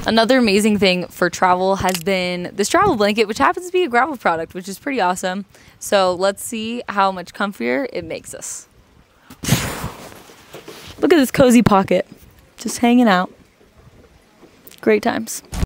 Another amazing thing for travel has been this travel blanket, which happens to be a gravel product, which is pretty awesome. So let's see how much comfier it makes us. Look at this cozy pocket, just hanging out. Great times.